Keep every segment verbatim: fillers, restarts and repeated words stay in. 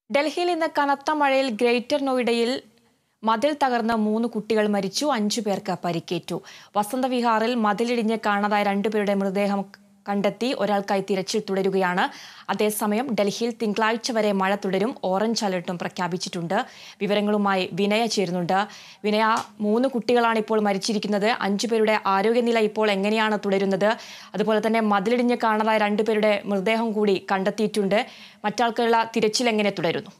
ഡൽഹിയിൽ ഇന്ന് കനത്ത മഴയിൽ ഗ്രേറ്റർ നോയിഡയിൽ മതിൽ തകർന്ന മൂന്ന് കുട്ടികൾ മരിച്ചു, അഞ്ചു പേർക്ക് പരിക്കേറ്റു. വസന്തവിഹാറിൽ മതിലിടിഞ്ഞ് കാണാതായ രണ്ടുപേരുടെ മൃതദേഹം കണ്ടെത്തി ഒരാൾക്കായി തിരച്ചിൽ തുടരുകയാണ്. അതേസമയം ഡൽഹിയിൽ തിങ്കളാഴ്ച വരെ മഴ തുടരും. ഓറഞ്ച് അലർട്ടും പ്രഖ്യാപിച്ചിട്ടുണ്ട്. വിവരങ്ങളുമായി വിനയ ചേരുന്നുണ്ട്. വിനയ, മൂന്ന് കുട്ടികളാണ് ഇപ്പോൾ മരിച്ചിരിക്കുന്നത്. അഞ്ചുപേരുടെ ആരോഗ്യനില ഇപ്പോൾ എങ്ങനെയാണ് തുടരുന്നത്? അതുപോലെ തന്നെ മതിലിടിഞ്ഞ് കാണാതായ രണ്ടുപേരുടെ മൃതദേഹം കൂടി കണ്ടെത്തിയിട്ടുണ്ട്. മറ്റാൾക്കുള്ള തിരച്ചിൽ എങ്ങനെ തുടരുന്നു?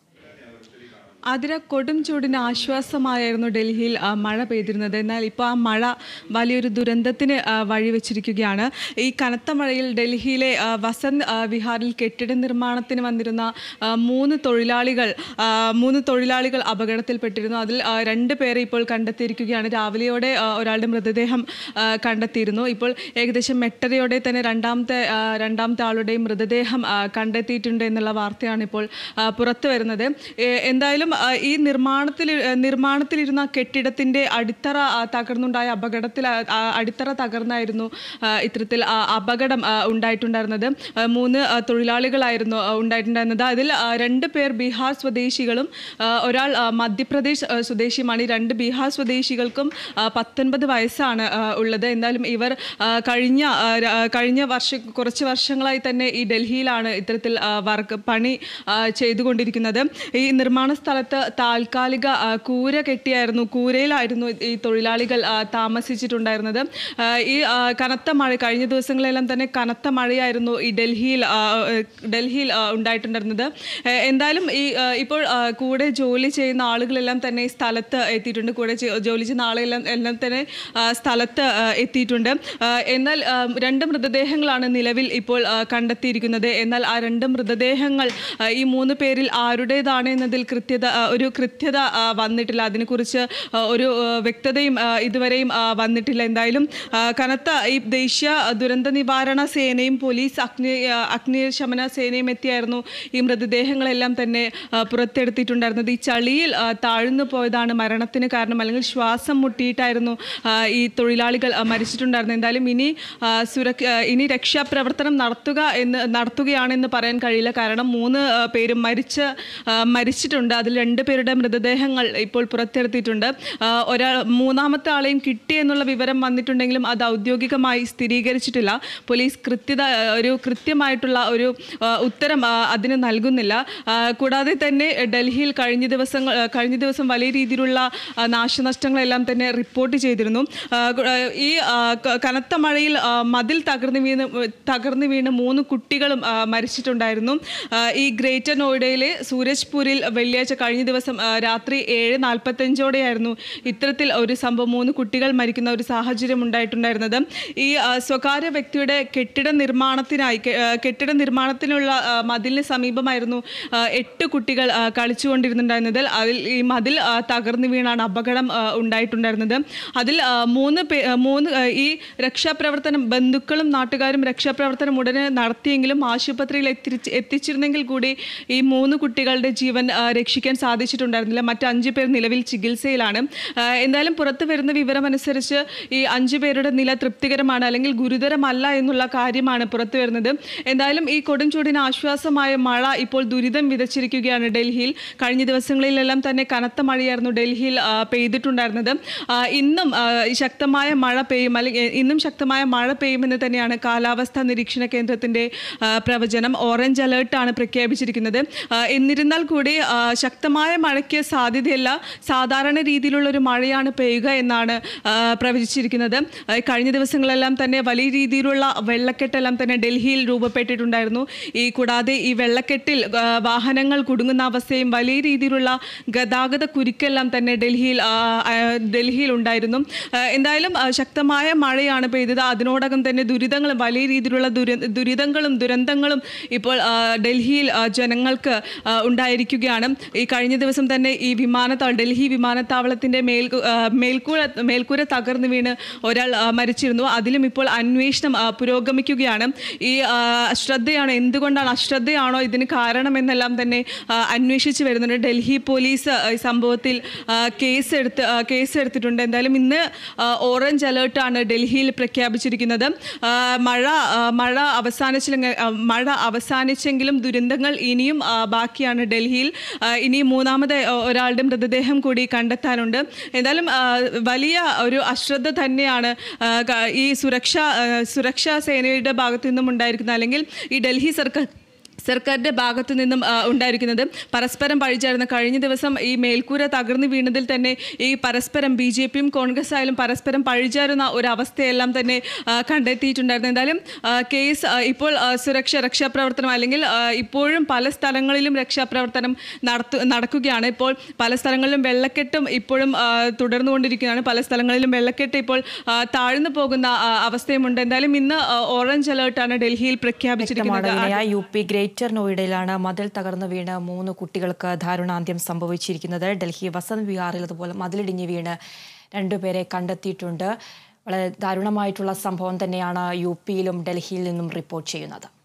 അതിര കൊടും ചൂടിന് ആശ്വാസമായിരുന്നു ഡൽഹിയിൽ മഴ പെയ്തിരുന്നത്. എന്നാൽ ഇപ്പോൾ ആ മഴ വലിയൊരു ദുരന്തത്തിന് വഴിവെച്ചിരിക്കുകയാണ്. ഈ കനത്ത മഴയിൽ ഡൽഹിയിലെ വസന്ത് വിഹാറിൽ കെട്ടിട നിർമ്മാണത്തിന് വന്നിരുന്ന മൂന്ന് തൊഴിലാളികൾ മൂന്ന് തൊഴിലാളികൾ അപകടത്തിൽപ്പെട്ടിരുന്നു. അതിൽ രണ്ട് പേരെ ഇപ്പോൾ കണ്ടെത്തിയിരിക്കുകയാണ്. രാവിലെയോടെ ഒരാളുടെ മൃതദേഹം കണ്ടെത്തിയിരുന്നു. ഇപ്പോൾ ഏകദേശം എട്ടരയോടെ തന്നെ രണ്ടാമത്തെ രണ്ടാമത്തെ ആളുടെയും മൃതദേഹം കണ്ടെത്തിയിട്ടുണ്ട് എന്നുള്ള വാർത്തയാണ് ഇപ്പോൾ പുറത്തു വരുന്നത്. എന്തായാലും ഈ നിർമ്മാണത്തിൽ നിർമ്മാണത്തിലിരുന്ന കെട്ടിടത്തിന്റെ അടിത്തറ തകർന്നുണ്ടായ അപകടത്തിൽ അടിത്തറ തകർന്നായിരുന്നു ഇത്തരത്തിൽ അപകടം ഉണ്ടായിട്ടുണ്ടായിരുന്നത്. മൂന്ന് തൊഴിലാളികളായിരുന്നു ഉണ്ടായിട്ടുണ്ടായിരുന്നത്. അതിൽ രണ്ട് പേർ ബീഹാർ സ്വദേശികളും ഒരാൾ മധ്യപ്രദേശ് സ്വദേശിയുമാണ്. ഈ രണ്ട് ബീഹാർ സ്വദേശികൾക്കും പത്തൊൻപത് വയസ്സാണ് ഉള്ളത്. എന്നാലും ഇവർ കഴിഞ്ഞ കഴിഞ്ഞ വർഷ കുറച്ച് വർഷങ്ങളായി തന്നെ ഈ ഡൽഹിയിലാണ് ഇത്തരത്തിൽ വർക്ക് പണി ചെയ്തുകൊണ്ടിരിക്കുന്നത്. ഈ നിർമ്മാണ സ്ഥലത്ത് താൽക്കാലിക കൂര കെട്ടിയായിരുന്നു കൂരയിലായിരുന്നു ഈ തൊഴിലാളികൾ താമസിച്ചിട്ടുണ്ടായിരുന്നത്. ഈ കനത്ത മഴ കഴിഞ്ഞ ദിവസങ്ങളെല്ലാം തന്നെ കനത്ത മഴയായിരുന്നു ഈ ഡൽഹിയിൽ ഡൽഹിയിൽ ഉണ്ടായിട്ടുണ്ടായിരുന്നത്. എന്തായാലും ഈ ഇപ്പോൾ കൂടെ ജോലി ചെയ്യുന്ന ആളുകളെല്ലാം തന്നെ ഈ സ്ഥലത്ത് എത്തിയിട്ടുണ്ട്. കൂടെ ജോലി ചെയ്യുന്ന ആളുകളെല്ലാം എല്ലാം തന്നെ സ്ഥലത്ത് എത്തിയിട്ടുണ്ട്. എന്നാൽ രണ്ട് മൃതദേഹങ്ങളാണ് നിലവിൽ ഇപ്പോൾ കണ്ടെത്തിയിരിക്കുന്നത്. എന്നാൽ ആ രണ്ട് മൃതദേഹങ്ങൾ ഈ മൂന്ന് പേരിൽ ആരുടേതാണ് എന്നതിൽ കൃത്യത ഒരു കൃത്യത വന്നിട്ടില്ല. അതിനെക്കുറിച്ച് ഒരു വ്യക്തതയും ഇതുവരെയും വന്നിട്ടില്ല. എന്തായാലും കനത്ത ഈ ദേശീയ ദുരന്ത നിവാരണ സേനയും പോലീസ് അഗ്നി അഗ്നിശമന സേനയും എത്തിയായിരുന്നു ഈ മൃതദേഹങ്ങളെല്ലാം തന്നെ പുറത്തെടുത്തിട്ടുണ്ടായിരുന്നത്. ഈ ചളിയിൽ താഴ്ന്നു പോയതാണ് മരണത്തിന് കാരണം, അല്ലെങ്കിൽ ശ്വാസം മുട്ടിയിട്ടായിരുന്നു ഈ തൊഴിലാളികൾ മരിച്ചിട്ടുണ്ടായിരുന്നത്. എന്തായാലും ഇനി സുരക്ഷ ഇനി രക്ഷാപ്രവർത്തനം നടത്തുക എന്ന് നടത്തുകയാണെന്ന് പറയാൻ കഴിയില്ല. കാരണം മൂന്ന് പേരും മരിച്ച് മരിച്ചിട്ടുണ്ട്. അതിൽ രണ്ട് പേരുടെ മൃതദേഹങ്ങൾ ഇപ്പോൾ പുറത്തെടുത്തിട്ടുണ്ട്. ഒരാൾ മൂന്നാമത്തെ ആളെയും കിട്ടി എന്നുള്ള വിവരം വന്നിട്ടുണ്ടെങ്കിലും അത് ഔദ്യോഗികമായി സ്ഥിരീകരിച്ചിട്ടില്ല. പോലീസ് കൃത്യത ഒരു കൃത്യമായിട്ടുള്ള ഒരു ഉത്തരം അതിന് നൽകുന്നില്ല. കൂടാതെ തന്നെ ഡൽഹിയിൽ കഴിഞ്ഞ ദിവസങ്ങൾ കഴിഞ്ഞ ദിവസം വലിയ രീതിയിലുള്ള നാശനഷ്ടങ്ങളെല്ലാം തന്നെ റിപ്പോർട്ട് ചെയ്തിരുന്നു. ഈ കനത്ത മഴയിൽ മതിൽ തകർന്നു വീണ് തകർന്നു വീണ് മൂന്ന് കുട്ടികളും മരിച്ചിട്ടുണ്ടായിരുന്നു. ഈ ഗ്രേറ്റർ നോയിഡയിലെ സൂരജ്പൂരിൽ വെള്ളിയാഴ്ച കഴിഞ്ഞ ദിവസം രാത്രി ഏഴ് നാൽപ്പത്തഞ്ചോടെയായിരുന്നു ഇത്തരത്തിൽ ഒരു സംഭവം, മൂന്ന് കുട്ടികൾ മരിക്കുന്ന ഒരു സാഹചര്യം ഉണ്ടായിട്ടുണ്ടായിരുന്നത്. ഈ സ്വകാര്യ വ്യക്തിയുടെ കെട്ടിട നിർമ്മാണത്തിനായി കെട്ടിട നിർമ്മാണത്തിനുള്ള മതിലിന് സമീപമായിരുന്നു എട്ട് കുട്ടികൾ കളിച്ചുകൊണ്ടിരുന്നുണ്ടായിരുന്നത്. അതിൽ ഈ മതിൽ തകർന്നു വീണാണ് അപകടം ഉണ്ടായിട്ടുണ്ടായിരുന്നത്. അതിൽ മൂന്ന് പേ മൂന്ന് ഈ രക്ഷാപ്രവർത്തനം ബന്ധുക്കളും നാട്ടുകാരും രക്ഷാപ്രവർത്തനം ഉടനെ നടത്തിയെങ്കിലും ആശുപത്രിയിൽ എത്തിച്ച് എത്തിച്ചിരുന്നെങ്കിൽ കൂടി ഈ മൂന്ന് കുട്ടികളുടെ ജീവൻ രക്ഷിക്കാൻ സാധിച്ചിട്ടുണ്ടായിരുന്നില്ല. മറ്റ് അഞ്ചു പേർ നിലവിൽ ചികിത്സയിലാണ്. എന്തായാലും പുറത്തു വരുന്ന വിവരം അനുസരിച്ച് ഈ അഞ്ചു പേരുടെ നില തൃപ്തികരമാണ്, അല്ലെങ്കിൽ ഗുരുതരമല്ല എന്നുള്ള കാര്യമാണ് പുറത്തു വരുന്നത്. എന്തായാലും ഈ കൊടും ചൂടിന് ആശ്വാസമായ മഴ ഇപ്പോൾ ദുരിതം വിതച്ചിരിക്കുകയാണ് ഡൽഹിയിൽ. കഴിഞ്ഞ ദിവസങ്ങളിലെല്ലാം തന്നെ കനത്ത മഴയായിരുന്നു ഡൽഹിയിൽ പെയ്തിട്ടുണ്ടായിരുന്നത്. ഇന്നും ശക്തമായ മഴ പെയ്യും, അല്ലെങ്കിൽ ഇന്നും ശക്തമായ മഴ പെയ്യുമെന്ന് തന്നെയാണ് കാലാവസ്ഥാ നിരീക്ഷണ കേന്ദ്രത്തിന്റെ പ്രവചനം. ഓറഞ്ച് അലേർട്ടാണ് പ്രഖ്യാപിച്ചിരിക്കുന്നത്. എന്നിരുന്നാൽ കൂടി ശക്തമായ മഴയ്ക്ക് സാധ്യതയല്ല, സാധാരണ രീതിയിലുള്ള ഒരു മഴയാണ് പെയ്യുക എന്നാണ് പ്രവചിച്ചിരിക്കുന്നത്. കഴിഞ്ഞ ദിവസങ്ങളെല്ലാം തന്നെ വലിയ രീതിയിലുള്ള വെള്ളക്കെട്ടെല്ലാം തന്നെ ഡൽഹിയിൽ രൂപപ്പെട്ടിട്ടുണ്ടായിരുന്നു. ഈ കൂടാതെ ഈ വെള്ളക്കെട്ടിൽ വാഹനങ്ങൾ കുടുങ്ങുന്ന അവസ്ഥയും വലിയ രീതിയിലുള്ള ഗതാഗത കുരുക്കെല്ലാം തന്നെ ഡൽഹിയിൽ ഡൽഹിയിൽ ഉണ്ടായിരുന്നു. എന്തായാലും ശക്തമായ മഴയാണ് പെയ്തത്. അതിനോടകം തന്നെ ദുരിതങ്ങളും വലിയ രീതിയിലുള്ള ദുര ദുരിതങ്ങളും ദുരന്തങ്ങളും ഇപ്പോൾ ഡൽഹിയിൽ ജനങ്ങൾക്ക് ഉണ്ടായിരിക്കുകയാണ്. ഈ കഴിഞ്ഞ ദിവസം തന്നെ ഈ വിമാനത്താവളം ഡൽഹി വിമാനത്താവളത്തിൻ്റെ മേൽ മേൽക്കൂര മേൽക്കൂര തകർന്നു വീണ് ഒരാൾ മരിച്ചിരുന്നു. അതിലും ഇപ്പോൾ അന്വേഷണം പുരോഗമിക്കുകയാണ്. ഈ അശ്രദ്ധയാണോ, എന്തുകൊണ്ടാണ് അശ്രദ്ധയാണോ ഇതിന് കാരണമെന്നെല്ലാം തന്നെ അന്വേഷിച്ച് വരുന്നുണ്ട്. ഡൽഹി പോലീസ് ഈ സംഭവത്തിൽ കേസെടുത്ത് കേസെടുത്തിട്ടുണ്ട്. എന്തായാലും ഇന്ന് ഓറഞ്ച് അലേർട്ടാണ് ഡൽഹിയിൽ പ്രഖ്യാപിച്ചിരിക്കുന്നത്. മഴ മഴ അവസാനിച്ചില്ലെങ്കിൽ മഴ അവസാനിച്ചെങ്കിലും ദുരന്തങ്ങൾ ഇനിയും ബാക്കിയാണ് ഡൽഹിയിൽ. ഇനി മൂന്നാമത് ഒരാളുടെ മൃതദേഹം കൂടി കണ്ടെത്താനുണ്ട്. എന്തായാലും വലിയ ഒരു അശ്രദ്ധ തന്നെയാണ് ഈ സുരക്ഷാ സുരക്ഷാ സേനയുടെ ഭാഗത്തു നിന്നും ഉണ്ടായിരിക്കുന്നത്, അല്ലെങ്കിൽ ഈ ഡൽഹി സർക്കാർ സർക്കാരിൻ്റെ ഭാഗത്തു നിന്നും ഉണ്ടായിരിക്കുന്നത്. പരസ്പരം പഴിചാരുന്ന കഴിഞ്ഞ ദിവസം ഈ മേൽക്കൂര തകർന്നു വീണതിൽ തന്നെ ഈ പരസ്പരം ബി ജെ പിയും കോൺഗ്രസ് ആയാലും പരസ്പരം പഴിചാരുന്ന ഒരവസ്ഥയെല്ലാം തന്നെ കണ്ടെത്തിയിട്ടുണ്ടായിരുന്നു. എന്തായാലും കേസ് ഇപ്പോൾ സുരക്ഷ രക്ഷാപ്രവർത്തനം അല്ലെങ്കിൽ ഇപ്പോഴും പല സ്ഥലങ്ങളിലും രക്ഷാപ്രവർത്തനം നടത്തു നടക്കുകയാണ്. ഇപ്പോൾ പല സ്ഥലങ്ങളിലും വെള്ളക്കെട്ടും ഇപ്പോഴും തുടർന്നുകൊണ്ടിരിക്കുകയാണ്. പല സ്ഥലങ്ങളിലും വെള്ളക്കെട്ട് ഇപ്പോൾ താഴ്ന്നു പോകുന്ന അവസ്ഥയുമുണ്ട്. എന്തായാലും ഇന്ന് ഓറഞ്ച് അലേർട്ടാണ് ഡൽഹിയിൽ പ്രഖ്യാപിച്ചിരിക്കുന്നത്. യു പി ഗ്രേറ്റർ നോയിഡയിലാണ് മതിൽ തകർന്നു വീണ് മൂന്ന് കുട്ടികൾക്ക് ദാരുണാന്ത്യം സംഭവിച്ചിരിക്കുന്നത്. ഡൽഹി വസന്ത് വിഹാറിൽ അതുപോലെ മതിലിടിഞ്ഞ് വീണ് രണ്ടുപേരെ കണ്ടെത്തിയിട്ടുണ്ട്. വളരെ ദാരുണമായിട്ടുള്ള സംഭവം തന്നെയാണ് യു പിയിലും ഡൽഹിയിൽ നിന്നും റിപ്പോർട്ട് ചെയ്യുന്നത്.